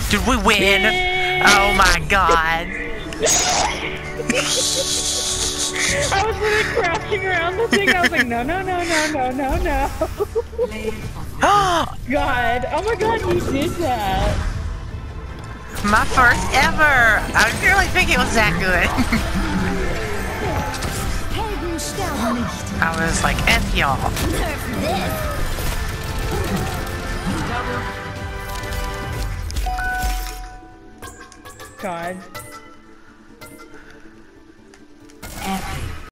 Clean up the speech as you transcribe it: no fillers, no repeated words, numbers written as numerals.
Did we win? Oh my god. I was really crashing around the thing. I was like, no, no, no, no, no, no, no. God. Oh my god, you did that. My first ever. I didn't really think it was that good. I was like, F y'all. God.